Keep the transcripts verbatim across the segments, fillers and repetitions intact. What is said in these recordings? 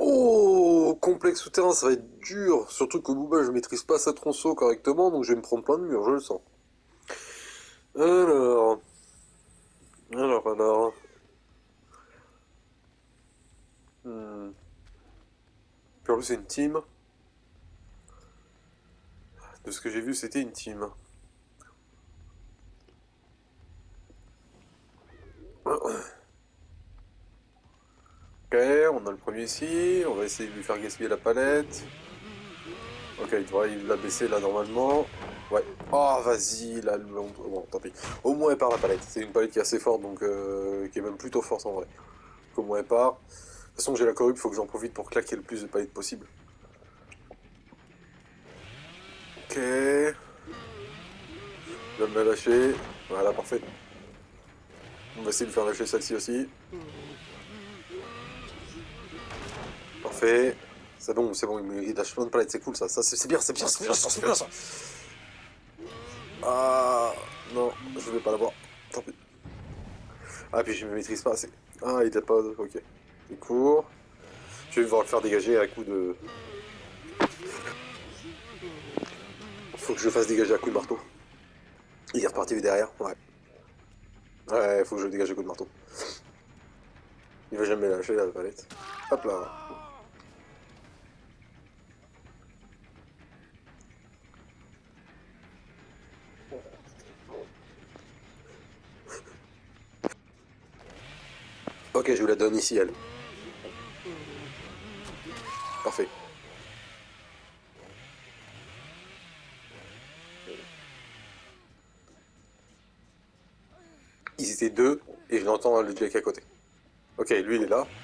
Oh, complexe souterrain, ça va être dur. Surtout que Booba, je maîtrise pas sa tronçon correctement, donc je vais me prendre plein de murs, je le sens. Alors, alors, alors. Hmm. Puis en plus, c'est une team. De ce que j'ai vu, c'était une team. Ok, on a le premier ici. On va essayer de lui faire gaspiller la palette. Ok, il devrait il l'a baisser là normalement. Ouais. Oh, vas-y, là, le... bon, tant pis. Au moins, elle part la palette. C'est une palette qui est assez forte, donc euh, qui est même plutôt forte en vrai. Donc, au moins, elle part. De toute façon, j'ai la corrupte, faut que j'en profite pour claquer le plus de palettes possible. Ok. Je vais me la lâcher. Voilà, parfait. On va essayer de faire lâcher celle-ci aussi. Parfait. C'est bon, c'est bon, il lâche plein de palettes, c'est cool ça. Ça, c'est bien, c'est bien, c'est bien, c'est bien ça. Ah, non, je vais pas l'avoir. Tant pis. Ah, puis je me maîtrise pas assez. Ah, il t'a pas. Ok. Il court. Je vais devoir le faire dégager à coup de. Faut que je le fasse dégager à coup de marteau. Il est reparti derrière, ouais. Ouais, faut que je le dégage à coup de marteau. Il va jamais lâcher la palette. Hop là. Ok, je vous la donne ici, elle. Parfait. Ils étaient deux, et je l'entends le Jack à côté. Ok, lui il est là.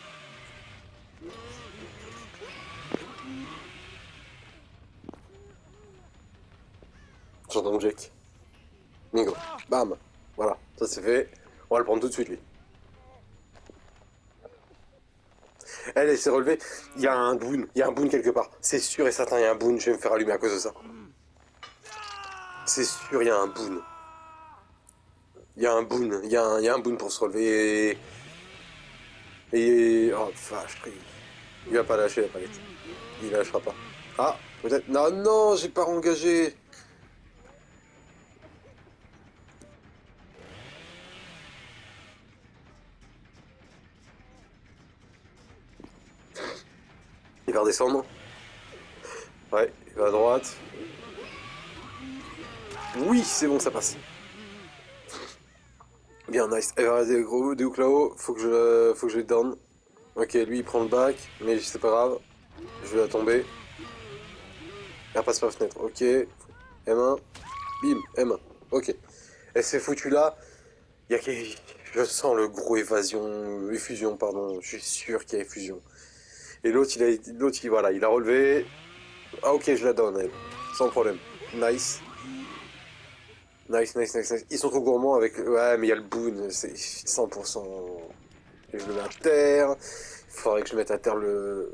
J'entends le Jack. Bingo. Bam. Voilà, ça c'est fait. On va le prendre tout de suite, lui. Elle, elle s'est relevée. Il y a un boon. Il y a un boon quelque part. C'est sûr et certain, il y a un boon. Je vais me faire allumer à cause de ça. C'est sûr, il y a un boon. Il y a un boon. Il y, a un, il y a un boon pour se relever. Et... et... Oh, vache. Il va pas lâcher la palette. Il lâchera pas. Ah, peut-être. Non, non, j'ai pas engagé. Il va redescendre. Ouais, il va à droite. Oui, c'est bon, ça passe. Bien, nice. Il va des gros des hooks là-haut. Faut que je, faut que je les down. Ok, lui il prend le back, mais c'est pas grave. Je vais la tomber. Elle passe par la fenêtre. Ok. M un. Bim, M un. Ok. Elle s'est foutue là. Il y a qui... Je sens le gros évasion, effusion, pardon. Je suis sûr qu'il y a effusion. Et l'autre, il a, l'autre, il, voilà, il a relevé. Ah ok, je la donne, elle. Sans problème. Nice. Nice, nice, nice, nice. Ils sont trop gourmands avec... Ouais, mais il y a le boon, c'est cent pour cent... Et je le mets à terre. Il faudrait que je mette à terre le...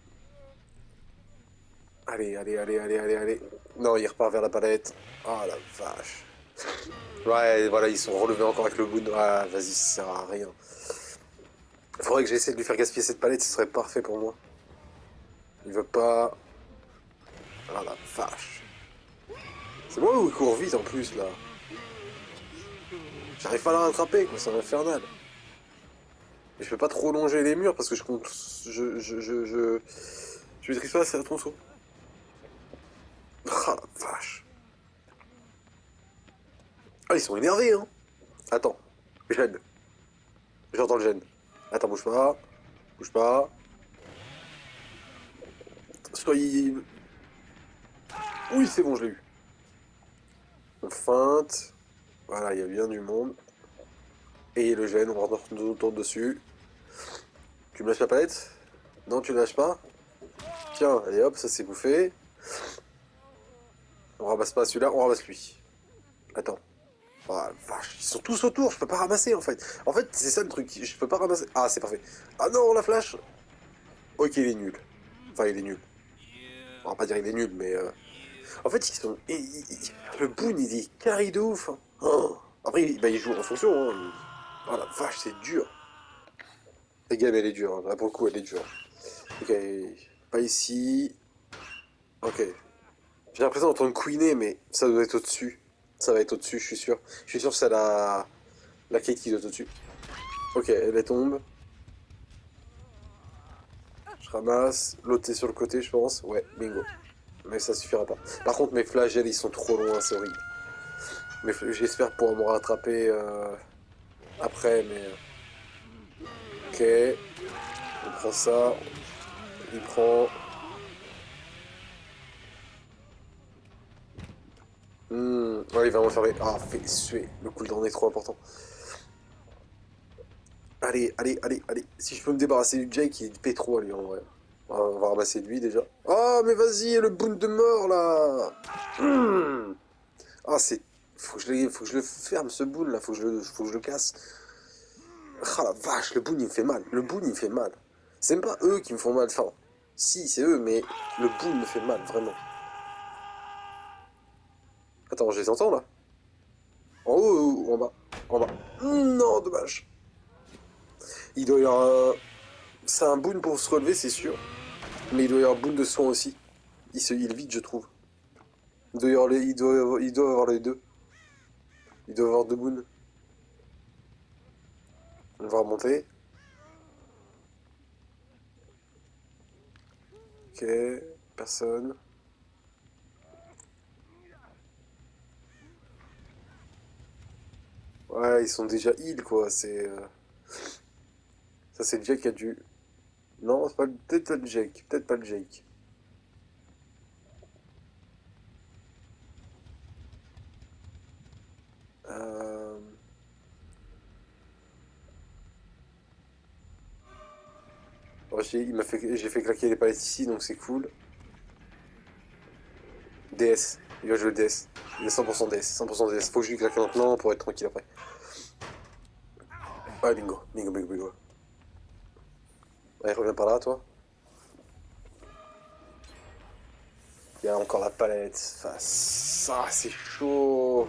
Allez, allez, allez, allez, allez, allez. Non, il repart vers la palette. Oh la vache. Ouais, voilà, ils sont relevés encore avec le boon. Ah, vas-y, ça sert à rien. Il faudrait que j'essaie de lui faire gaspiller cette palette, ce serait parfait pour moi. Il veut pas... Ah la vache. C'est moi où il court vite en plus, là. J'arrive pas à la rattraper, quoi, c'est infernal. Mais je peux pas trop longer les murs parce que je compte... Je... Je... Je... Je, je maîtrise pas assez la tronçon. Ah la vache. Ah, ils sont énervés, hein. Attends. Gêne. J'entends le gêne. Attends, bouge pas. Bouge pas. Soyez... Oui, c'est bon, je l'ai eu. On feinte. Voilà, il y a bien du monde. Et le gène, on retourne dessus. Tu me lâches la palette? Non, tu ne lâches pas? Tiens, allez hop, ça c'est bouffé. On ramasse pas celui-là, on ramasse lui. Attends. Oh la vache, ils sont tous autour, je peux pas ramasser en fait. En fait, c'est ça le truc, je peux pas ramasser. Ah, c'est parfait. Ah non, la flash. Ok, il est nul. Enfin, il est nul. On va pas dire il est nul, mais... Euh... En fait, ils sont... ils- ils- Le boon, il est carré de ouf. Hein. Oh. Après, il... Bah, il joue en fonction. Hein. Oh la vache, c'est dur. La game, elle est dure. Hein. Là, pour le coup, elle est dure. Ok, pas ici. Ok. J'ai l'impression d'entendre couiner, mais ça doit être au-dessus. Ça va être au-dessus, je suis sûr. Je suis sûr que c'est la... la Kate qui doit être au-dessus. Ok, elle tombe. Je ramasse. L'autre est sur le côté, je pense. Ouais, bingo. Mais ça suffira pas. Par contre, mes flagelles, ils sont trop loin, c'est horrible. Mais j'espère pouvoir me rattraper euh, après, mais... Ok. On prend ça. Il prend... Hmm, ouais, il va m'enfermer. Ah, fais suer. Le cooldown est trop important. Allez, allez, allez, allez. Si je peux me débarrasser du Jake, il paie trop, lui, en vrai. Ah, on va ramasser lui, déjà. Ah, mais vas-y, le boon de mort, là. Hmm. Ah, c'est... Faut que, je le... Faut que je le ferme, ce boon, là. Faut que je le, Faut que je le casse. Ah, la vache, le boon, il me fait mal. Le boon, il me fait mal. C'est même pas eux qui me font mal. Enfin, si, c'est eux, mais le boon me fait mal, vraiment. Attends, je les entends, là. En haut ou en bas? En bas. Non, dommage. Il doit y avoir un... C'est un boon pour se relever, c'est sûr. Mais il doit y avoir un boon de soin aussi. Il se heal vite, je trouve. Il doit y avoir les... il doit y avoir... il doit avoir les deux. Il doit y avoir deux boons. On va remonter. Ok, personne. Ouais, ils sont déjà heal, quoi. C'est... euh, Ça, c'est Jake qui a dû... Non, c'est pas... peut-être pas le Jake. Peut-être pas le Jake. Euh... Bon, j'ai il m'a fait... j'ai fait claquer les palettes ici, donc c'est cool. D S. Il va jouer le D S. Il est cent pour cent D S. cent pour cent D S. Faut que je lui claque maintenant pour être tranquille après. Ouais, bingo. Bingo, bingo, bingo. Allez, reviens par là, toi. Il y a encore la palette. Enfin, ça, c'est chaud.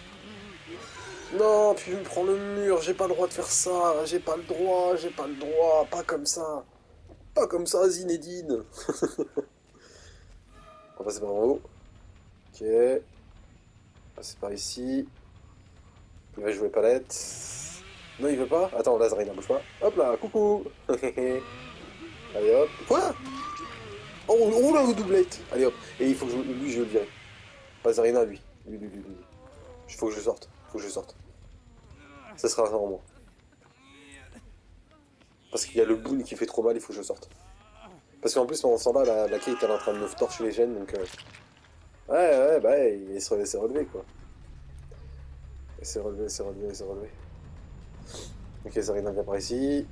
Non, puis je me prends le mur. J'ai pas le droit de faire ça. J'ai pas le droit. J'ai pas le droit. Pas comme ça. Pas comme ça, Zinedine. On va passer par en haut. Ok. On va passer par ici. Il va jouer palette. Non, il veut pas. Attends, Lazarina, bouge pas. Hop là, coucou. Allez hop. Quoi? Oh, oh là, vous doublette. Allez hop. Et il faut que je... lui, je le vire. Lazarina, lui. Lui, lui, lui, lui. Il faut que je sorte. Faut que je sorte. Ça sera vraiment moi. Parce qu'il y a le boon qui fait trop mal, il faut que je sorte. Parce qu'en plus, pendant ce temps-là, la, la Kate elle est en train de me torcher les gènes, donc... Euh... Ouais, ouais, bah ouais, il s'est relevé, relevé, quoi. Il s'est relevé, il s'est relevé, il s'est relevé. Ok, Zarina vient par ici.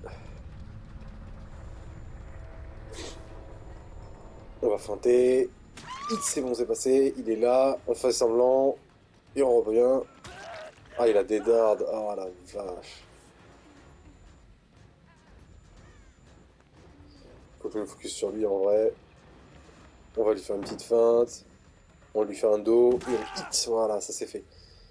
On va feinter. C'est bon, c'est passé, il est là, on fait semblant, et on revient. Ah, il a des dards, ah la vache. Faut que je me focus sur lui en vrai. On va lui faire une petite feinte. On lui fait un dos, et on hit, voilà, ça c'est fait.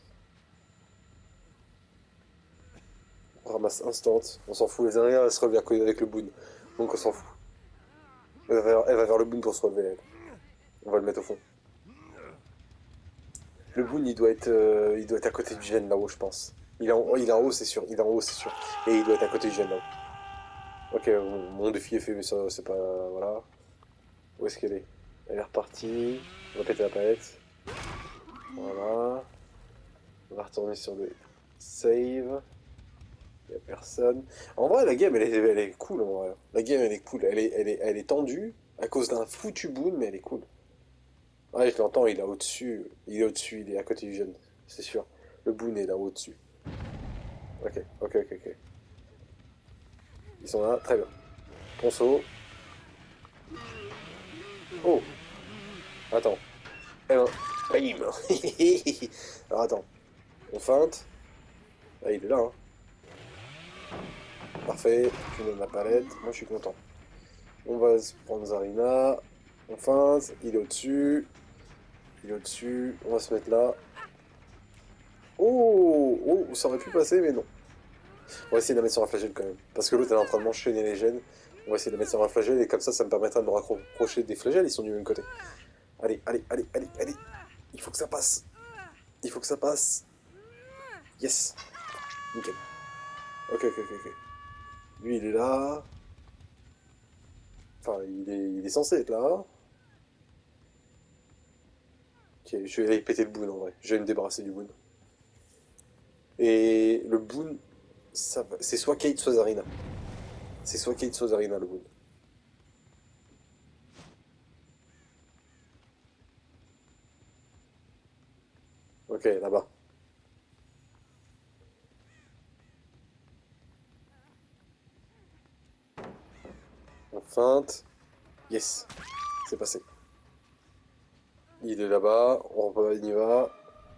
On ramasse instant, on s'en fout, les arrières elle se relève avec le boon, donc on s'en fout. Elle va, vers, elle va vers le boon pour se relever, elle. On va le mettre au fond. Le boon il doit être, euh, il doit être à côté du gène là-haut, je pense. Il est en, il est en haut, c'est sûr, il est en haut, c'est sûr. Et il doit être à côté du gène là-haut. Ok, mon, mon défi est fait, mais ça c'est pas... Voilà. Où est-ce qu'elle est? Elle est repartie. On va péter la palette. Voilà. On va retourner sur le save. Il n'y a personne. En vrai, la game, elle est, elle est cool, en vrai. La game, elle est cool. Elle est, elle est, elle est tendue à cause d'un foutu boon, mais elle est cool. Ouais, je l'entends, il est au-dessus. Il est au-dessus, il est à côté du jeune. C'est sûr. Le boon est là au-dessus. Ok, ok, ok, ok. Ils sont là, très bien. Ponceau. Oh, attends. Eh ben, bim. Alors attends. On feinte. Ah, il est là, hein. Parfait, tu donnes la palette, moi je suis content. On va se prendre Zarina, on feinte, il est au-dessus, il est au-dessus, on va se mettre là. Oh, oh, ça aurait pu passer, mais non. On va essayer de la mettre sur la flagelle quand même, parce que l'autre elle est en train de m'enchaîner les gènes. On va essayer de mettre sur un flagelle et comme ça, ça me permettra de me raccrocher des flagelles, ils sont du même côté. Allez, allez, allez, allez, allez. Il faut que ça passe. Il faut que ça passe. Yes. Nickel. Ok, ok, ok, ok. Lui, il est là. Enfin, il est, il est censé être là. Ok, je vais aller péter le boon en vrai. Je vais me débarrasser du boon. Et le boon, ça va- c'est soit Kate, soit Zarina. C'est soit Kate, soit Zarina le boon. Ok, là-bas. On feinte. Yes. C'est passé. Il est là-bas. On va, il y va.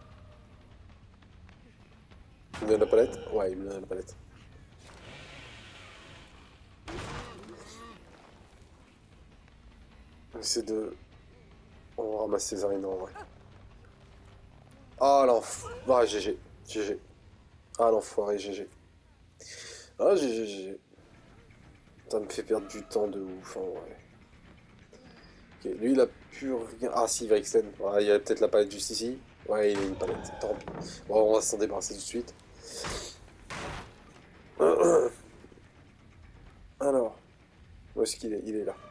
Il me donne la palette? Ouais, il me donne la palette. On essaie de... On va ramasser Zarina en vrai. Ah l'enfoiré. Ah, G G. G G. Ah l'enfoiré, G G. Ah, G G, G G. Ça me fait perdre du temps de ouf en vrai. Ok, lui il a plus rien. Ah si, il va extend. Ouais, il y a peut-être la palette juste ici. Ouais, il a une palette. Tant pis. Bon, on va s'en débarrasser tout de suite. Alors, où est-ce qu'il est? Il est là.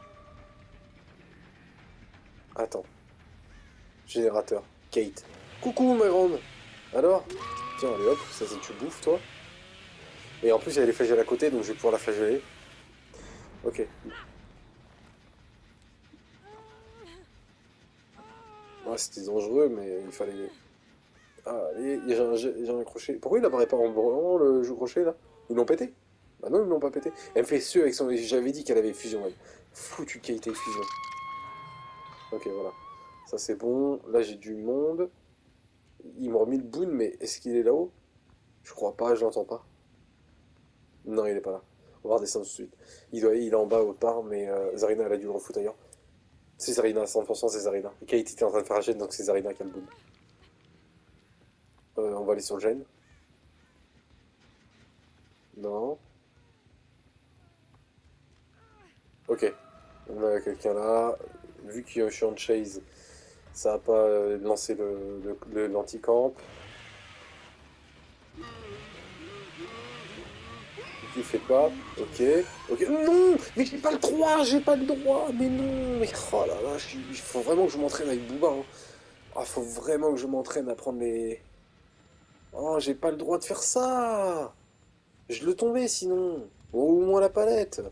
Attends. Générateur. Kate. Coucou ma grande. Alors? Tiens, allez hop, ça c'est tu bouffes toi. Et en plus il y a les flagelles à côté, donc je vais pouvoir la flageller. Ok. Ouais, c'était dangereux, mais il fallait... Ah, allez, j'ai un, j'ai un crochet. Pourquoi il apparaît pas en blanc le jeu crochet là? Ils l'ont pété? Bah non, ils l'ont pas pété. Elle me fait su avec son... J'avais dit qu'elle avait fusion, elle. Foutu Kate fusion. Ok, voilà. Ça c'est bon. Là j'ai du monde. Ils m'ont remis le boon, mais est-ce qu'il est là-haut? Je crois pas, je l'entends pas. Non, il est pas là. On va redescendre tout de suite. Il, doit, il est en bas, autre part, mais euh, Zarina, elle a dû le refoutre ailleurs. C'est Zarina, cent pour cent c'est Zarina. Et Kate était en train de faire la chaîne, donc c'est Zarina qui a le boon. Euh, on va aller sur le gène. Non. Ok. On a quelqu'un là. Vu que je suis en chase, ça va pas euh, lancé le, le, le- l'anti-camp. Il fait pas. Ok. Ok. Non. Mais j'ai pas le droit. J'ai pas le droit. Mais non. Mais oh là là. Il faut vraiment que je m'entraîne avec Booba. Hein. Ah, faut vraiment que je m'entraîne à prendre les... Oh, j'ai pas le droit de faire ça. Je le tombais sinon. Au moins la palette.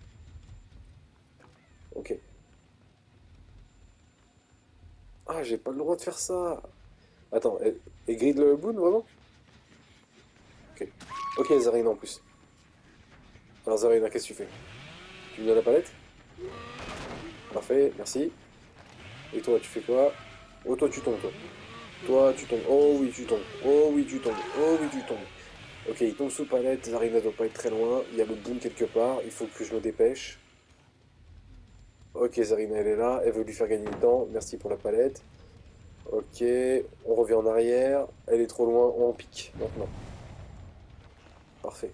Ok. Ah, j'ai pas le droit de faire ça. Attends. Et, et grid le boon vraiment? Ok. Ok, Zarina en plus. Alors Zarina, qu'est-ce que tu fais? Tu me donnes la palette? Parfait, merci. Et toi, tu fais quoi? Oh, toi, tu tombes, toi. Toi, tu tombes. Oh oui, tu tombes. Oh oui, tu tombes. Oh oui, tu tombes. Ok, il tombe sous palette. Zarina doit pas être très loin. Il y a le boom quelque part. Il faut que je me dépêche. Ok, Zarina, elle est là. Elle veut lui faire gagner du temps. Merci pour la palette. Ok, on revient en arrière. Elle est trop loin. On pique maintenant. Parfait.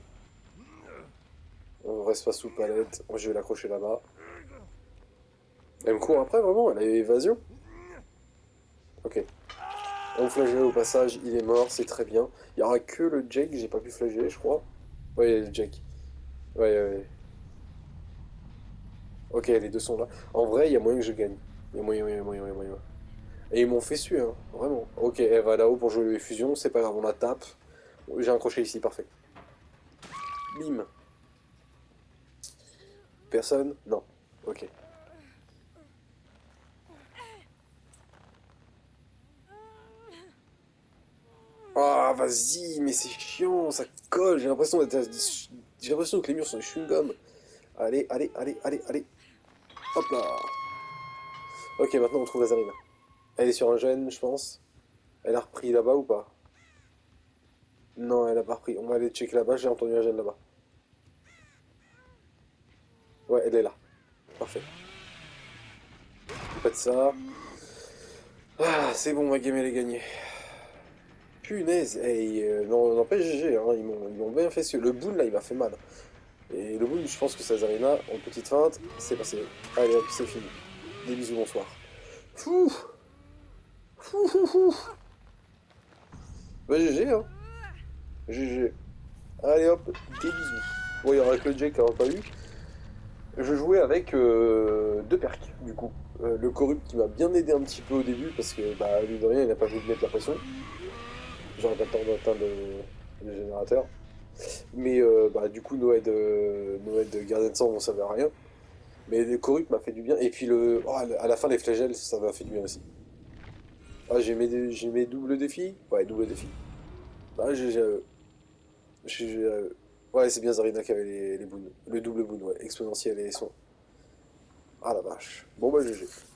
On reste pas sous palette. Je vais l'accrocher là-bas. Elle me court après, vraiment? Elle a évasion? Ok. On flagelle au passage, il est mort, c'est très bien. Il y aura que le Jake, j'ai pas pu flageller, je crois. Ouais, il y a le Jake. Ouais, ouais, ouais. Ok, les deux sont là. En vrai, il y a moyen que je gagne. Il y a moyen, il y a moyen, il y a moyen. Et ils m'ont fait suer, hein, vraiment. Ok, elle va là-haut pour jouer les fusions, c'est pas grave, on la tape. J'ai un crochet ici, parfait. Bim. Personne? Non. Ok. Ah, vas-y, mais c'est chiant, ça colle. J'ai l'impression d'être... J'ai l'impression que les murs sont des chewing-gums. Allez, allez, allez, allez, allez. Hop là. Ok, maintenant on trouve Azarina. Elle est sur un gène, je pense. Elle a repris là-bas ou pas? Non, elle a pas repris. On va aller checker là-bas, j'ai entendu un gène là-bas. Ouais, elle est là. Parfait. Faites ça. Ah, c'est bon, ma game elle est gagnée. Punaise, hey, euh, non, n'empêche G G, hein, ils m'ont ils m'ont bien fait ce... Le boon là, il m'a fait mal. Et le bout, je pense que Sazarina, en petite feinte, c'est passé. Allez hop, c'est fini. Des bisous, bonsoir. Fou Fou fou fou Bah G G, hein. G G. Allez hop, des bisous. Bon, il y aura que le Jake qui n'aura pas eu. Je jouais avec euh, deux perks, du coup. Euh, le Corrupt qui m'a bien aidé un petit peu au début, parce que, bah, lui de rien, il n'a pas voulu mettre la pression. J'aurais pas le temps d'atteindre le, le générateur. Mais, euh, bah, du coup, Noël de, Noël de Gardien de Sang, on savait rien. Mais le Corrupt m'a fait du bien. Et puis, le, oh, à la fin, les flagelles, ça m'a fait du bien aussi. Ah, j'ai mes, j'ai mes doubles défis? Ouais, double défi. Ah, j'ai, j'ai, euh, j'ai- j'ai, euh, ouais, c'est bien Zarina qui avait les, les boons. Le double boon, ouais, exponentiel et soin. Ah la vache. Bon, bah, G G.